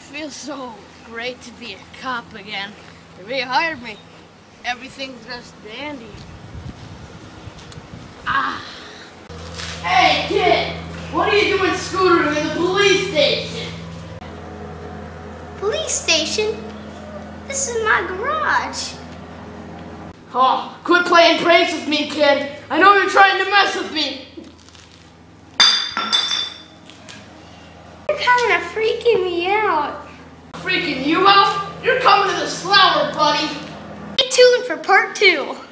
feels so great to be a cop again. They rehired me. Everything's just dandy. Hey kid! What are you doing scootering in the police station? Police station? This is my garage. Oh, quit playing pranks with me, kid. I know you're trying to mess with me. You're kind of freaking me out. Freaking you out? You're coming to the slaughter, buddy. Stay tuned for part 2.